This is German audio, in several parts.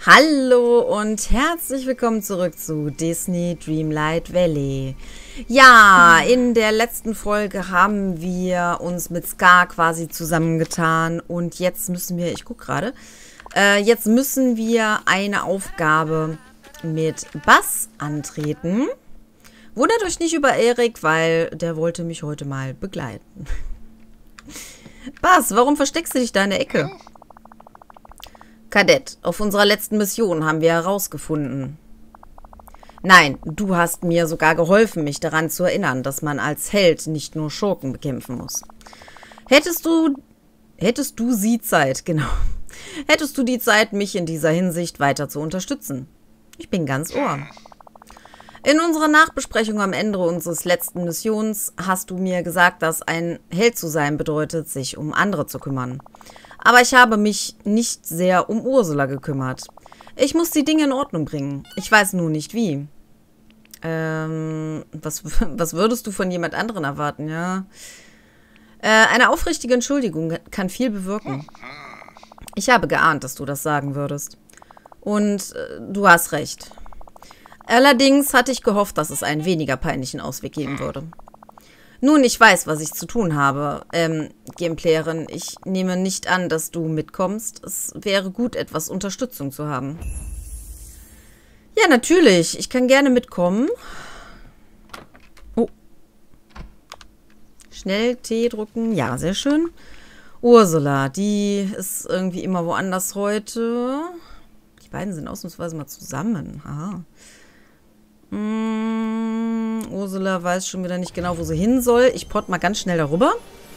Hallo und herzlich willkommen zurück zu Disney Dreamlight Valley. Ja, in der letzten Folge haben wir uns mit Scar quasi zusammengetan und jetzt müssen wir, ich gucke gerade, jetzt müssen wir eine Aufgabe mit Buzz antreten. Wundert euch nicht über Erik, weil der wollte mich heute mal begleiten. Buzz, warum versteckst du dich da in der Ecke? Kadett, auf unserer letzten Mission haben wir herausgefunden. Nein, du hast mir sogar geholfen, mich daran zu erinnern, dass man als Held nicht nur Schurken bekämpfen muss. Hättest du die Zeit, mich in dieser Hinsicht weiter zu unterstützen? Ich bin ganz Ohr. In unserer Nachbesprechung am Ende unseres letzten Missions hast du mir gesagt, dass ein Held zu sein bedeutet, sich um andere zu kümmern. Aber ich habe mich nicht sehr um Ursula gekümmert. Ich muss die Dinge in Ordnung bringen. Ich weiß nur nicht wie. Was würdest du von jemand anderen erwarten, ja? Eine aufrichtige Entschuldigung kann viel bewirken. Ich habe geahnt, dass du das sagen würdest. Und du hast recht. Allerdings hatte ich gehofft, dass es einen weniger peinlichen Ausweg geben würde. Nun, ich weiß, was ich zu tun habe. Gameplayerin, ich nehme nicht an, dass du mitkommst. Es wäre gut, etwas Unterstützung zu haben. Ja, natürlich. Ich kann gerne mitkommen. Oh. Schnell T drücken. Ja, sehr schön. Ursula, die ist irgendwie immer woanders heute. Die beiden sind ausnahmsweise mal zusammen. Aha. Ursula weiß schon wieder nicht genau, wo sie hin soll. Ich pott mal ganz schnell darüber.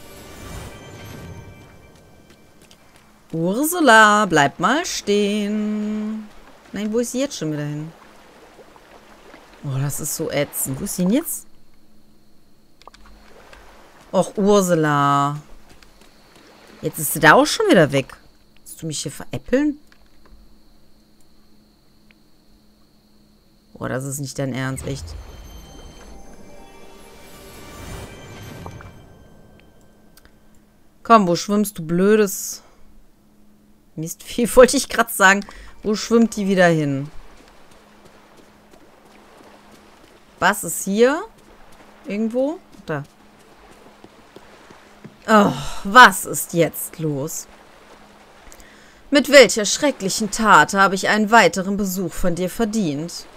Ursula, bleib mal stehen. Nein, wo ist sie jetzt schon wieder hin? Oh, das ist so ätzend. Wo ist sie denn jetzt? Och, Ursula. Jetzt ist sie da auch schon wieder weg. Willst du mich hier veräppeln? Boah, das ist nicht dein Ernst, echt. Komm, wo schwimmst du, blödes Mistvieh, wollte ich gerade sagen. Wo schwimmt die wieder hin? Was ist hier? Irgendwo? Da. Oh, was ist jetzt los? Mit welcher schrecklichen Tat habe ich einen weiteren Besuch von dir verdient?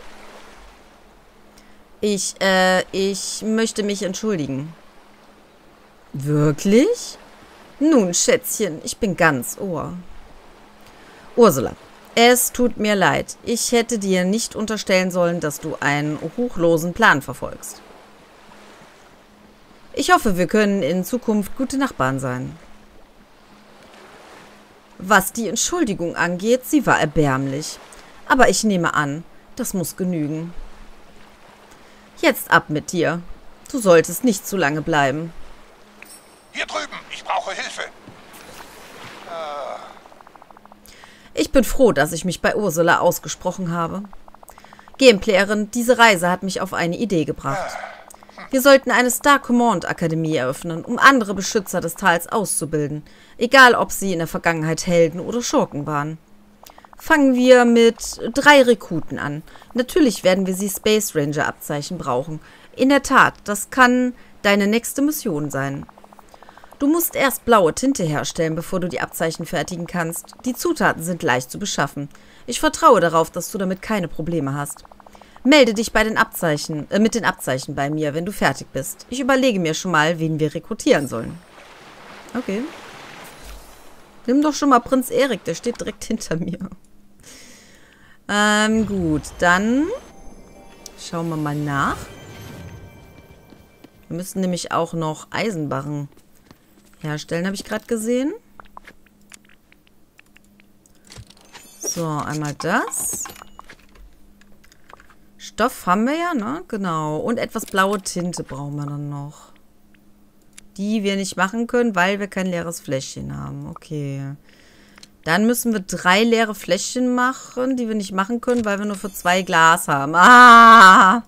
Ich möchte mich entschuldigen. Wirklich? Nun, Schätzchen, ich bin ganz Ohr. Ursula, es tut mir leid. Ich hätte dir nicht unterstellen sollen, dass du einen ruchlosen Plan verfolgst. Ich hoffe, wir können in Zukunft gute Nachbarn sein. Was die Entschuldigung angeht, sie war erbärmlich. Aber ich nehme an, das muss genügen. Jetzt ab mit dir. Du solltest nicht zu lange bleiben. Hier drüben, ich brauche Hilfe. Ich bin froh, dass ich mich bei Ursula ausgesprochen habe. Gameplayerin, diese Reise hat mich auf eine Idee gebracht. Wir sollten eine Star Command Akademie eröffnen, um andere Beschützer des Tals auszubilden, egal ob sie in der Vergangenheit Helden oder Schurken waren. Fangen wir mit 3 Rekruten an. Natürlich werden wir sie Space Ranger Abzeichen brauchen. In der Tat, das kann deine nächste Mission sein. Du musst erst blaue Tinte herstellen, bevor du die Abzeichen fertigen kannst. Die Zutaten sind leicht zu beschaffen. Ich vertraue darauf, dass du damit keine Probleme hast. Melde dich bei den mit den Abzeichen bei mir, wenn du fertig bist. Ich überlege mir schon mal, wen wir rekrutieren sollen. Okay. Nimm doch schon mal Prinz Erik, der steht direkt hinter mir. Gut, dann schauen wir mal nach. Wir müssen nämlich auch noch Eisenbarren herstellen, habe ich gerade gesehen. So, einmal das. Stoff haben wir ja, ne? Genau. Und etwas blaue Tinte brauchen wir dann noch. Die wir nicht machen können, weil wir kein leeres Fläschchen haben. Okay. Dann müssen wir 3 leere Fläschchen machen, die wir nicht machen können, weil wir nur für 2 Glas haben. Ah!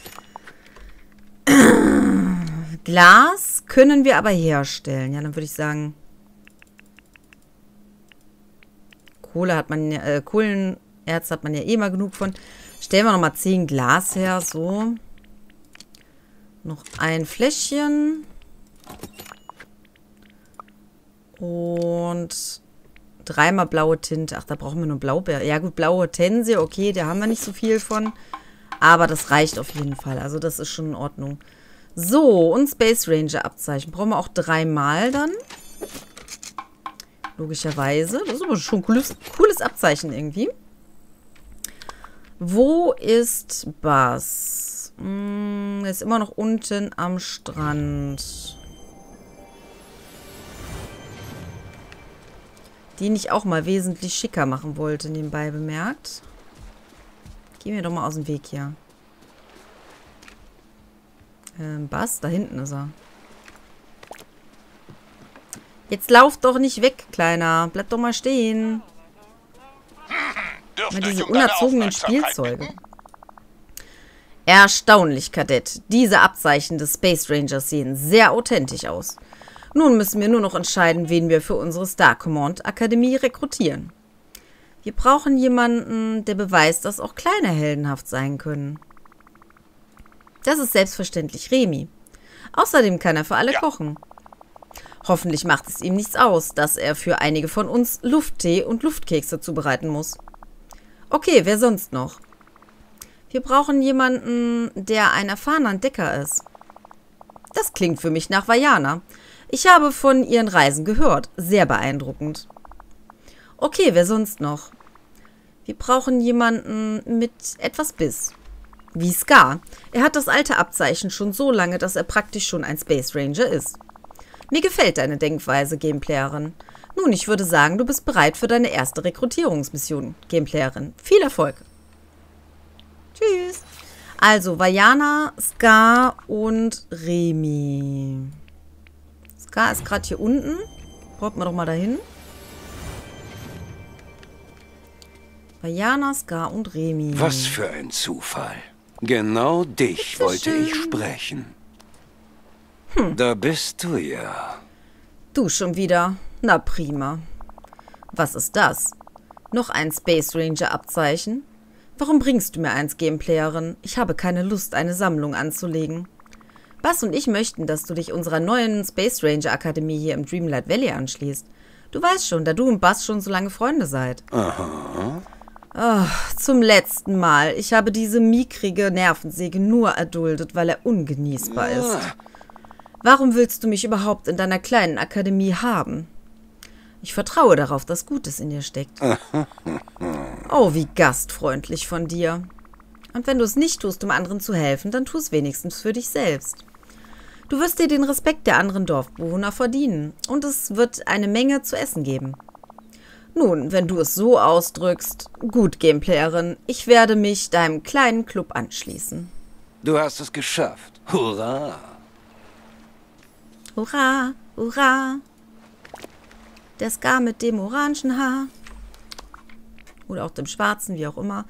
Glas können wir aber herstellen. Ja, dann würde ich sagen, Kohle hat man, Kohlen Erz hat man ja eh mal genug von. Stellen wir nochmal 10 Glas her, so. Noch ein Fläschchen. Und 3-mal blaue Tinte. Ach, da brauchen wir nur Blaubeer. Ja gut, blaue Hortensie, okay, da haben wir nicht so viel von. Aber das reicht auf jeden Fall. Also das ist schon in Ordnung. So, und Space Ranger Abzeichen. Brauchen wir auch 3-mal dann. Logischerweise. Das ist aber schon ein cooles Abzeichen irgendwie. Wo ist Buzz? Er ist immer noch unten am Strand. Den ich auch mal wesentlich schicker machen wollte, nebenbei bemerkt. Geh mir doch mal aus dem Weg hier. Buzz, da hinten ist er. Jetzt lauf doch nicht weg, Kleiner. Bleib doch mal stehen. Mal diese unerzogenen Spielzeuge. Erstaunlich, Kadett. Diese Abzeichen des Space Rangers sehen sehr authentisch aus. Nun müssen wir nur noch entscheiden, wen wir für unsere Star Command Akademie rekrutieren. Wir brauchen jemanden, der beweist, dass auch kleine heldenhaft sein können. Das ist selbstverständlich Remy. Außerdem kann er für alle kochen. Hoffentlich macht es ihm nichts aus, dass er für einige von uns Lufttee und Luftkekse zubereiten muss. Okay, wer sonst noch? Wir brauchen jemanden, der ein erfahrener Entdecker ist. Das klingt für mich nach Vajana. Ich habe von ihren Reisen gehört. Sehr beeindruckend. Okay, wer sonst noch? Wir brauchen jemanden mit etwas Biss. Wie Scar. Er hat das alte Abzeichen schon so lange, dass er praktisch schon ein Space Ranger ist. Mir gefällt deine Denkweise, Gameplayerin. Nun, ich würde sagen, du bist bereit für deine erste Rekrutierungsmission, Gameplayerin. Viel Erfolg. Tschüss. Also, Vajana, Scar und Remy. Scar ist gerade hier unten. Braucht man doch mal dahin. Vajana, Scar und Remy. Was für ein Zufall. Genau dich wollte ich sprechen. Da bist du ja. Du schon wieder? Na prima. Was ist das? Noch ein Space Ranger Abzeichen? Warum bringst du mir eins, Gameplayerin? Ich habe keine Lust, eine Sammlung anzulegen. Buzz und ich möchten, dass du dich unserer neuen Space Ranger Akademie hier im Dreamlight Valley anschließt. Du weißt schon, da du und Buzz schon so lange Freunde seid. Aha. Oh, zum letzten Mal. Ich habe diese mickrige Nervensäge nur erduldet, weil er ungenießbar ist. Warum willst du mich überhaupt in deiner kleinen Akademie haben? Ich vertraue darauf, dass Gutes in dir steckt. Oh, wie gastfreundlich von dir. Und wenn du es nicht tust, um anderen zu helfen, dann tu es wenigstens für dich selbst. Du wirst dir den Respekt der anderen Dorfbewohner verdienen und es wird eine Menge zu essen geben. Nun, wenn du es so ausdrückst, gut, Gameplayerin, ich werde mich deinem kleinen Club anschließen. Du hast es geschafft. Hurra! Hurra, hurra. Der Scar mit dem orangen Haar. Oder auch dem schwarzen, wie auch immer.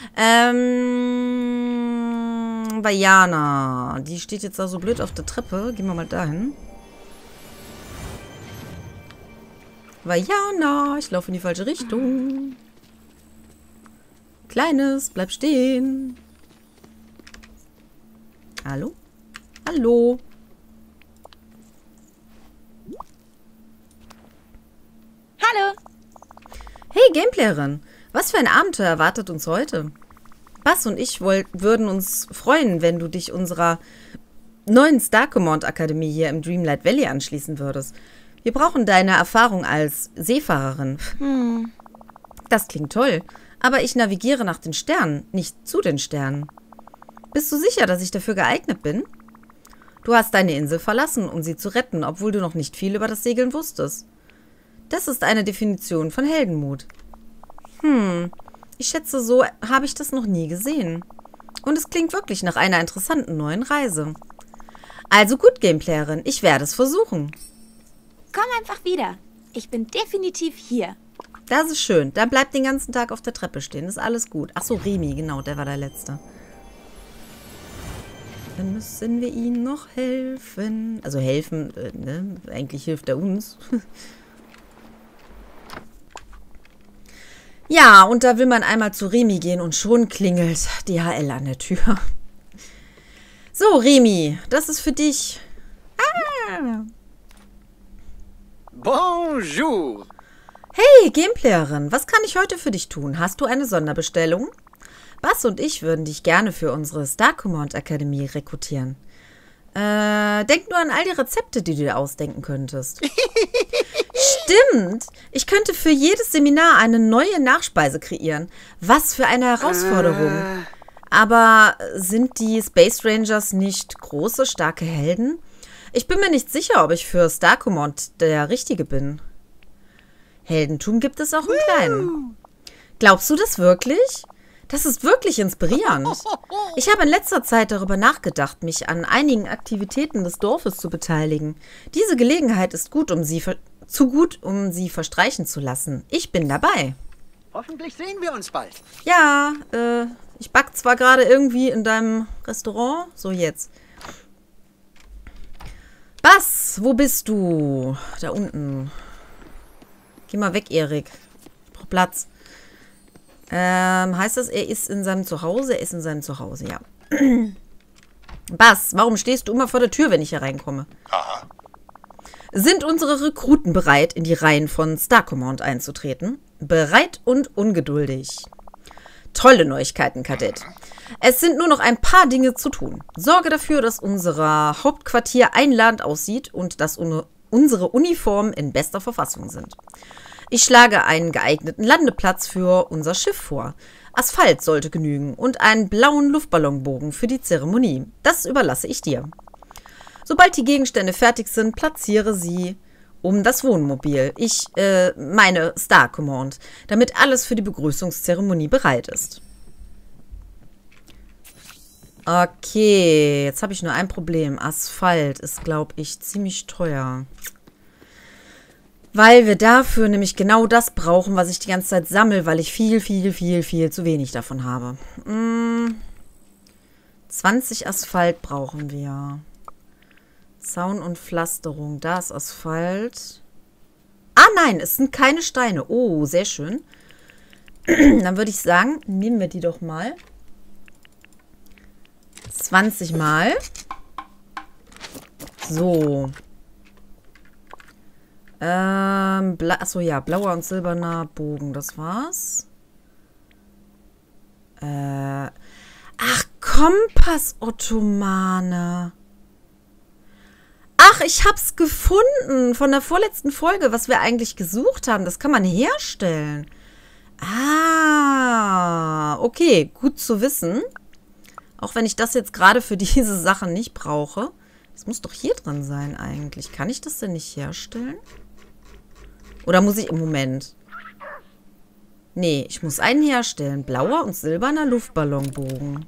Vajana. Die steht jetzt da so blöd auf der Treppe. Gehen wir mal dahin. Vajana. Ich laufe in die falsche Richtung. Kleines, bleib stehen. Hallo? Hallo? Hallo. Hey, Gameplayerin. Was für ein Abenteuer erwartet uns heute? Buzz und ich würden uns freuen, wenn du dich unserer neuen Star Command Akademie hier im Dreamlight Valley anschließen würdest. Wir brauchen deine Erfahrung als Seefahrerin. Das klingt toll, aber ich navigiere nach den Sternen, nicht zu den Sternen. Bist du sicher, dass ich dafür geeignet bin? Du hast deine Insel verlassen, um sie zu retten, obwohl du noch nicht viel über das Segeln wusstest. Das ist eine Definition von Heldenmut. Ich schätze, so habe ich das noch nie gesehen. Und es klingt wirklich nach einer interessanten neuen Reise. Also gut, Gameplayerin, ich werde es versuchen. Komm einfach wieder. Ich bin definitiv hier. Das ist schön. Dann bleib den ganzen Tag auf der Treppe stehen. Ist alles gut. Ach so, Remy, genau, der war der Letzte. Dann müssen wir ihm noch helfen. Also helfen, ne? Eigentlich hilft er uns. Ja, und da will man einmal zu Remi gehen und schon klingelt DHL an der Tür. So, Remi, das ist für dich. Ah. Bonjour. Hey, Gameplayerin, was kann ich heute für dich tun? Hast du eine Sonderbestellung? Bas und ich würden dich gerne für unsere Star Command Akademie rekrutieren. Denk nur an all die Rezepte, die du dir ausdenken könntest. Stimmt! Ich könnte für jedes Seminar eine neue Nachspeise kreieren. Was für eine Herausforderung. Aber sind die Space Rangers nicht große, starke Helden? Ich bin mir nicht sicher, ob ich für Star Command der Richtige bin. Heldentum gibt es auch im Kleinen. Glaubst du das wirklich? Das ist wirklich inspirierend. Ich habe in letzter Zeit darüber nachgedacht, mich an einigen Aktivitäten des Dorfes zu beteiligen. Diese Gelegenheit ist zu gut, um sie verstreichen zu lassen. Ich bin dabei. Hoffentlich sehen wir uns bald. Ja, ich back zwar gerade irgendwie in deinem Restaurant. So, jetzt. Bas, wo bist du? Da unten. Geh mal weg, Erik. Ich brauch Platz. Heißt das, er ist in seinem Zuhause? Er ist in seinem Zuhause, ja. Bas, warum stehst du immer vor der Tür, wenn ich hier reinkomme? Aha. Sind unsere Rekruten bereit, in die Reihen von Star Command einzutreten? Bereit und ungeduldig. Tolle Neuigkeiten, Kadett. Es sind nur noch ein paar Dinge zu tun. Sorge dafür, dass unser Hauptquartier einladend aussieht und dass unsere Uniformen in bester Verfassung sind. Ich schlage einen geeigneten Landeplatz für unser Schiff vor. Asphalt sollte genügen und einen blauen Luftballonbogen für die Zeremonie. Das überlasse ich dir. Sobald die Gegenstände fertig sind, platziere sie um das Wohnmobil. Ich meine Star Command, damit alles für die Begrüßungszeremonie bereit ist. Okay, jetzt habe ich nur ein Problem. Asphalt ist, glaube ich, ziemlich teuer. Weil wir dafür nämlich genau das brauchen, was ich die ganze Zeit sammle, weil ich viel zu wenig davon habe. 20 Asphalt brauchen wir. Zaun und Pflasterung, da ist Asphalt. Ah nein, es sind keine Steine. Oh, sehr schön. Dann würde ich sagen, nehmen wir die doch mal. 20 Mal. So. Achso, ja, blauer und silberner Bogen, das war's. Ach, Kompass-Ottomane. Ach, ich hab's gefunden von der vorletzten Folge, was wir eigentlich gesucht haben. Das kann man herstellen. Ah, okay, gut zu wissen. Auch wenn ich das jetzt gerade für diese Sachen nicht brauche. Das muss doch hier drin sein eigentlich. Kann ich das denn nicht herstellen? Oder muss ich im Moment? Nee, ich muss einen herstellen. Blauer und silberner Luftballonbogen.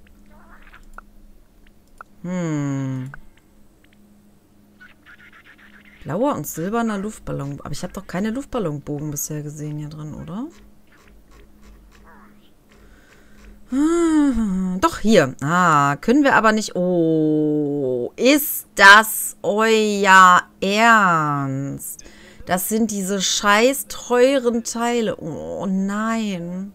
Blauer und silberner Luftballon. Aber ich habe doch keine Luftballonbogen bisher gesehen hier drin, oder? Doch, hier. Ah, können wir aber nicht. Oh, ist das euer Ernst? Das sind diese scheiß teuren Teile. Oh, nein.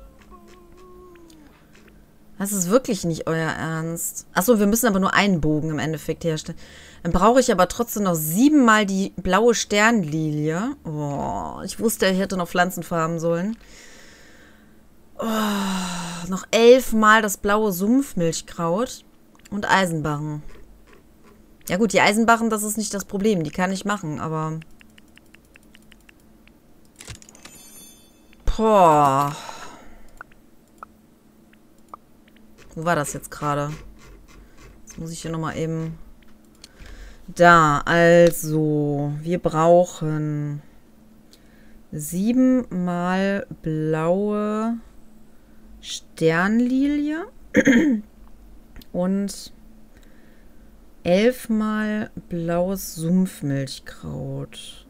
Das ist wirklich nicht euer Ernst. Achso, wir müssen aber nur einen Bogen im Endeffekt herstellen. Dann brauche ich aber trotzdem noch 7 Mal die blaue Sternlilie. Oh, ich wusste, ich hätte noch Pflanzen farben sollen. Oh, noch 11 Mal das blaue Sumpfmilchkraut und Eisenbarren. Ja gut, die Eisenbarren, das ist nicht das Problem. Die kann ich machen, aber... Boah. Wo war das jetzt gerade? Jetzt muss ich hier nochmal eben... Da, also, wir brauchen 7 Mal blaue Sternlilie und 11 Mal blaues Sumpfmilchkraut.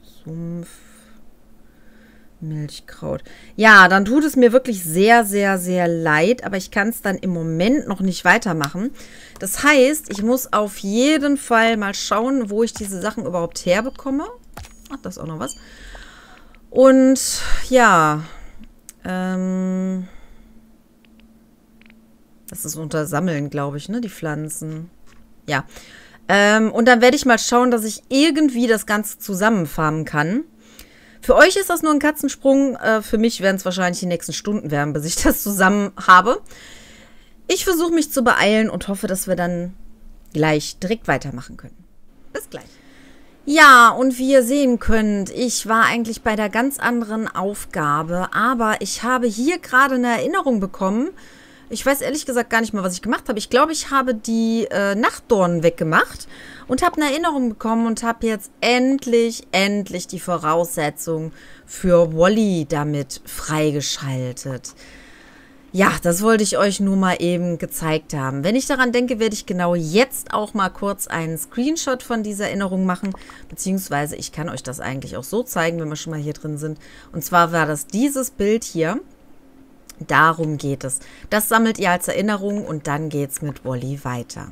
Sumpfmilchkraut. Ja, dann tut es mir wirklich sehr, sehr, sehr leid, aber ich kann es dann im Moment noch nicht weitermachen. Das heißt, ich muss auf jeden Fall mal schauen, wo ich diese Sachen überhaupt herbekomme. Ach, da ist auch noch was. Und ja, Das ist unter Sammeln, glaube ich, ne? Die Pflanzen. Ja. Und dann werde ich mal schauen, dass ich irgendwie das Ganze zusammenfarmen kann. Für euch ist das nur ein Katzensprung. Für mich werden es wahrscheinlich die nächsten Stunden werden, bis ich das zusammen habe. Ich versuche mich zu beeilen und hoffe, dass wir dann gleich direkt weitermachen können. Bis gleich. Ja, und wie ihr sehen könnt, ich war eigentlich bei der ganz anderen Aufgabe, aber ich habe hier gerade eine Erinnerung bekommen. Ich weiß ehrlich gesagt gar nicht mal, was ich gemacht habe. Ich glaube, ich habe die Nachtdornen weggemacht und habe eine Erinnerung bekommen und habe jetzt endlich die Voraussetzung für Wally damit freigeschaltet. Ja, das wollte ich euch nur mal eben gezeigt haben. Wenn ich daran denke, werde ich genau jetzt auch mal kurz einen Screenshot von dieser Erinnerung machen. Beziehungsweise ich kann euch das eigentlich auch so zeigen, wenn wir schon mal hier drin sind. Und zwar war das dieses Bild hier. Darum geht es. Das sammelt ihr als Erinnerung und dann geht's mit Wally weiter.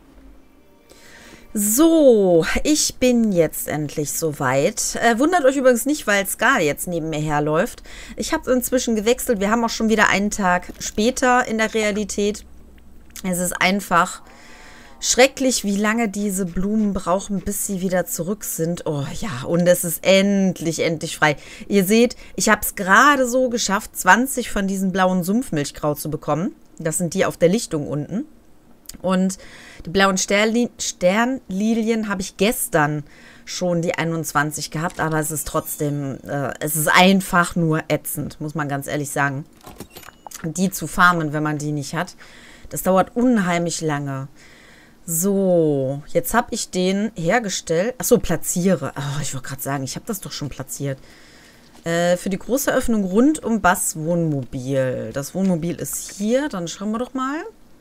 So, ich bin jetzt endlich soweit. Wundert euch übrigens nicht, weil Scar jetzt neben mir herläuft. Ich habe inzwischen gewechselt. Wir haben auch schon wieder einen Tag später in der Realität. Es ist einfach schrecklich, wie lange diese Blumen brauchen, bis sie wieder zurück sind. Oh ja, und es ist endlich frei. Ihr seht, ich habe es gerade so geschafft, 20 von diesen blauen Sumpfmilchkraut zu bekommen. Das sind die auf der Lichtung unten. Und die blauen Sternlilien habe ich gestern schon die 21 gehabt, aber es ist trotzdem, es ist einfach nur ätzend, muss man ganz ehrlich sagen. Die zu farmen, wenn man die nicht hat, das dauert unheimlich lange. So, jetzt habe ich den hergestellt. Achso, platziere. Oh, ich wollte gerade sagen, ich habe das doch schon platziert. Für die große Eröffnung rund um Buzz Wohnmobil. Das Wohnmobil ist hier, dann schauen wir doch mal.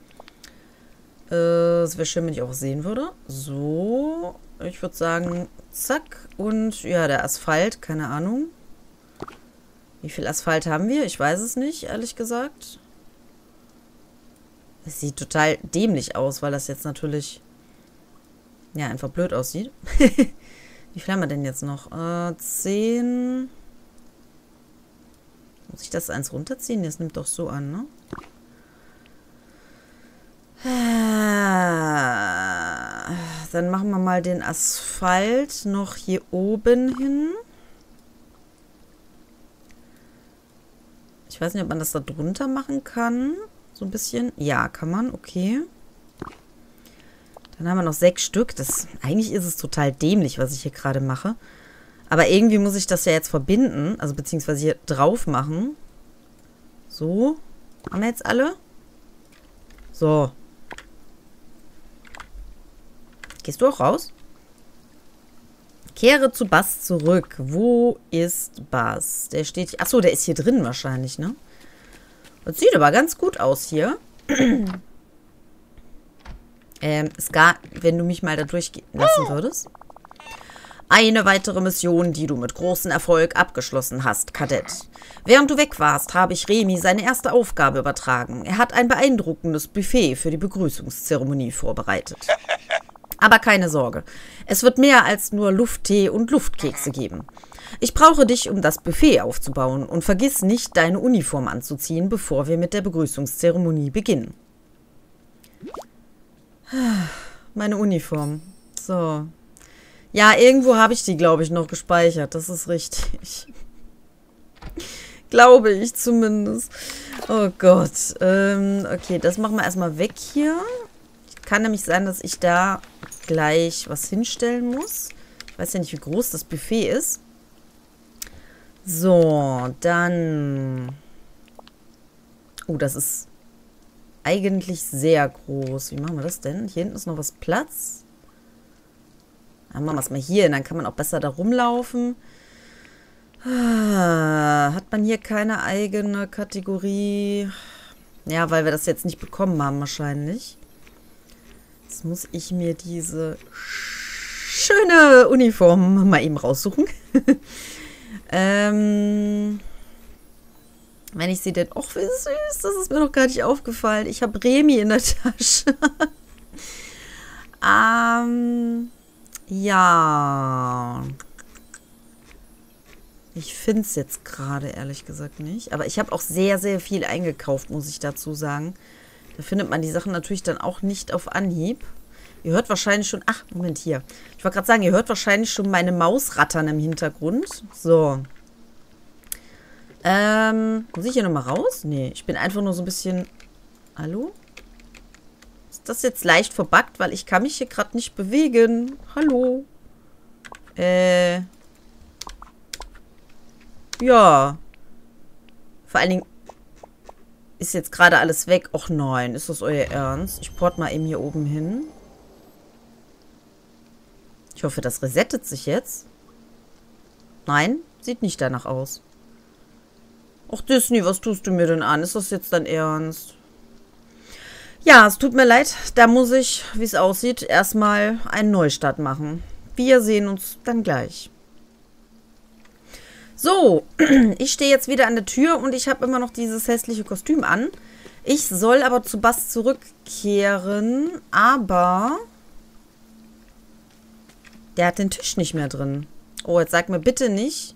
Es wäre schön, wenn ich auch sehen würde. So, ich würde sagen, zack. Und ja, der Asphalt, keine Ahnung. Wie viel Asphalt haben wir? Ich weiß es nicht, ehrlich gesagt. Es sieht total dämlich aus, weil das jetzt natürlich, ja, einfach blöd aussieht. Wie viel haben wir denn jetzt noch? 10. Muss ich das eins runterziehen? Das nimmt doch so an, ne? Dann machen wir mal den Asphalt noch hier oben hin. Ich weiß nicht, ob man das da drunter machen kann. So ein bisschen. Ja, kann man. Okay. Dann haben wir noch 6 Stück. Eigentlich ist es total dämlich, was ich hier gerade mache. Aber irgendwie muss ich das ja jetzt verbinden. Also beziehungsweise hier drauf machen. So. Haben wir jetzt alle? So. Gehst du auch raus? Kehre zu Buzz zurück. Wo ist Buzz? Der steht hier. Achso, der ist hier drin wahrscheinlich, ne? Das sieht aber ganz gut aus hier. Scar, wenn du mich mal da durchgehen lassen würdest. Eine weitere Mission, die du mit großem Erfolg abgeschlossen hast, Kadett. Während du weg warst, habe ich Remy seine erste Aufgabe übertragen. Er hat ein beeindruckendes Buffet für die Begrüßungszeremonie vorbereitet. Aber keine Sorge, es wird mehr als nur Lufttee und Luftkekse geben. Ich brauche dich, um das Buffet aufzubauen und vergiss nicht, deine Uniform anzuziehen, bevor wir mit der Begrüßungszeremonie beginnen. Meine Uniform. So. Ja, irgendwo habe ich die, glaube ich, noch gespeichert. Das ist richtig. Glaube ich zumindest. Oh Gott. Okay, das machen wir erstmal weg hier. Kann nämlich sein, dass ich da gleich was hinstellen muss. Ich weiß ja nicht, wie groß das Buffet ist. So, dann... Oh, das ist eigentlich sehr groß. Wie machen wir das denn? Hier hinten ist noch was Platz. Dann machen wir es mal hier hin. Dann kann man auch besser da rumlaufen. Hat man hier keine eigene Kategorie? Ja, weil wir das jetzt nicht bekommen haben wahrscheinlich. Jetzt muss ich mir diese schöne Uniform mal eben raussuchen. Wenn ich sie denn... Och, wie süß, das ist mir noch gar nicht aufgefallen. Ich habe Remy in der Tasche. Ja. Ich finde es jetzt gerade, ehrlich gesagt, nicht. Aber ich habe auch sehr, sehr viel eingekauft, muss ich dazu sagen. Da findet man die Sachen natürlich dann auch nicht auf Anhieb. Ihr hört wahrscheinlich schon... Ach, Moment, hier. Ich wollte gerade sagen, ihr hört wahrscheinlich schon meine Maus rattern im Hintergrund. So. Muss ich hier nochmal raus? Nee, ich bin einfach nur so ein bisschen... Hallo? Ist das jetzt leicht verbuggt? Weil ich kann mich hier gerade nicht bewegen. Hallo? Ja. Vor allen Dingen ist jetzt gerade alles weg. Och nein, ist das euer Ernst? Ich port mal eben hier oben hin. Ich hoffe, das resettet sich jetzt. Nein, sieht nicht danach aus. Och Disney, was tust du mir denn an? Ist das jetzt dein Ernst? Ja, es tut mir leid. Da muss ich, wie es aussieht, erstmal einen Neustart machen. Wir sehen uns dann gleich. So, ich stehe jetzt wieder an der Tür und ich habe immer noch dieses hässliche Kostüm an. Ich soll aber zu Bass zurückkehren, aber der hat den Tisch nicht mehr drin. Oh, jetzt sag mir bitte nicht.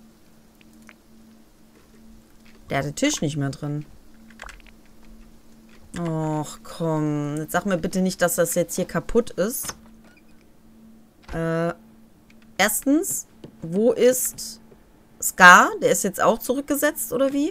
Der hat den Tisch nicht mehr drin. Och, komm. Jetzt sag mir bitte nicht, dass das jetzt hier kaputt ist. Erstens, wo ist Scar? Der ist jetzt auch zurückgesetzt, oder wie?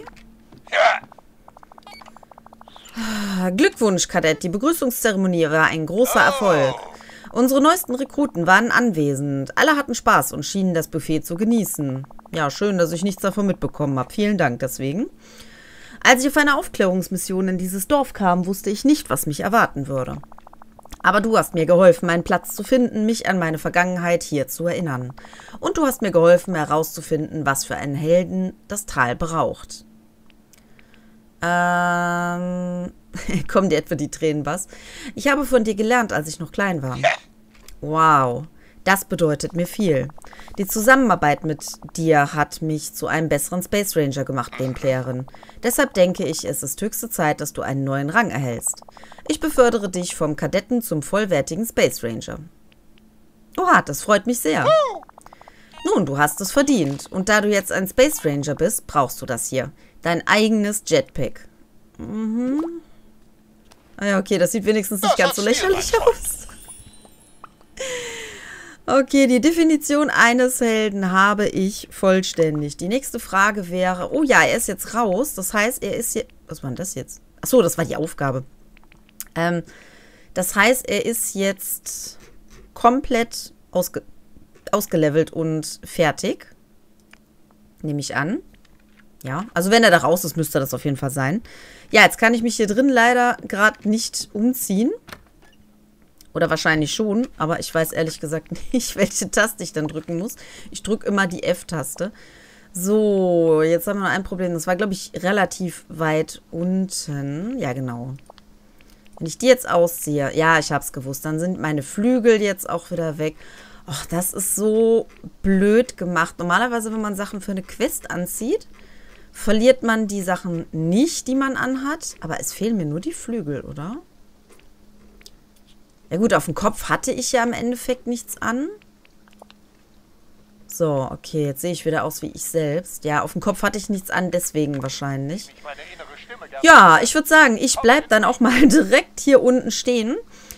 Ja. Glückwunsch, Kadett. Die Begrüßungszeremonie war ein großer Erfolg. Unsere neuesten Rekruten waren anwesend. Alle hatten Spaß und schienen das Buffet zu genießen. Ja, schön, dass ich nichts davon mitbekommen habe. Vielen Dank deswegen. Als ich auf eine Aufklärungsmission in dieses Dorf kam, wusste ich nicht, was mich erwarten würde. Aber du hast mir geholfen, meinen Platz zu finden, mich an meine Vergangenheit hier zu erinnern. Und du hast mir geholfen, herauszufinden, was für einen Helden das Tal braucht. Kommen dir etwa die Tränen, was? Ich habe von dir gelernt, als ich noch klein war. Wow, das bedeutet mir viel. Die Zusammenarbeit mit dir hat mich zu einem besseren Space Ranger gemacht, Gameplayerin. Deshalb denke ich, es ist höchste Zeit, dass du einen neuen Rang erhältst. Ich befördere dich vom Kadetten zum vollwertigen Space Ranger. Oha, das freut mich sehr. Nun, du hast es verdient. Und da du jetzt ein Space Ranger bist, brauchst du das hier. Dein eigenes Jetpack. Ah ja, okay, das sieht wenigstens nicht ganz so lächerlich aus. Okay, die Definition eines Helden habe ich vollständig. Die nächste Frage wäre, oh ja, er ist jetzt raus. Das heißt, er ist hier... Was war denn das jetzt? Achso, das war die Aufgabe. Das heißt, er ist jetzt komplett ausgelevelt und fertig. Nehme ich an. Ja, also wenn er da raus ist, müsste das auf jeden Fall sein. Ja, jetzt kann ich mich hier drin leider gerade nicht umziehen. Oder wahrscheinlich schon, aber ich weiß ehrlich gesagt nicht, welche Taste ich dann drücken muss. Ich drücke immer die F-Taste. So, jetzt haben wir noch ein Problem. Das war, glaube ich, relativ weit unten. Ja, genau. Wenn ich die jetzt ausziehe, ja, ich habe es gewusst, dann sind meine Flügel jetzt auch wieder weg. Och, das ist so blöd gemacht. Normalerweise, wenn man Sachen für eine Quest anzieht, verliert man die Sachen nicht, die man anhat. Aber es fehlen mir nur die Flügel, oder? Ja gut, auf dem Kopf hatte ich ja im Endeffekt nichts an. So, okay, jetzt sehe ich wieder aus wie ich selbst. Ja, auf dem Kopf hatte ich nichts an, deswegen wahrscheinlich. Ja, ich würde sagen, ich bleibe dann auch mal direkt hier unten stehen.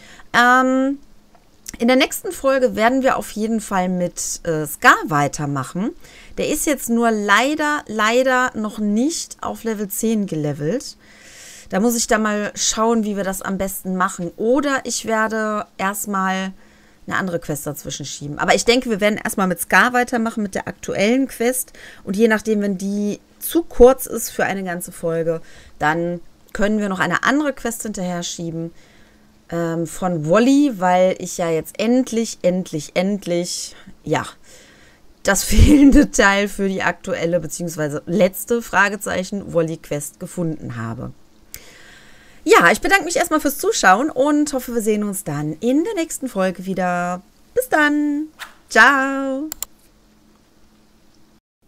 In der nächsten Folge werden wir auf jeden Fall mit Scar weitermachen. Der ist jetzt nur leider noch nicht auf Level 10 gelevelt. Da muss ich dann mal schauen, wie wir das am besten machen. Oder ich werde erstmal eine andere Quest dazwischen schieben. Aber ich denke, wir werden erstmal mit Scar weitermachen, mit der aktuellen Quest. Und je nachdem, wenn die zu kurz ist für eine ganze Folge, dann können wir noch eine andere Quest hinterher schieben von Wally, weil ich ja jetzt endlich, ja, das fehlende Teil für die aktuelle bzw. letzte Fragezeichen Wally-Quest gefunden habe. Ja, ich bedanke mich erstmal fürs Zuschauen und hoffe, wir sehen uns dann in der nächsten Folge wieder. Bis dann. Ciao.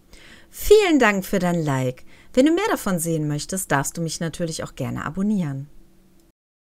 Vielen Dank für dein Like. Wenn du mehr davon sehen möchtest, darfst du mich natürlich auch gerne abonnieren.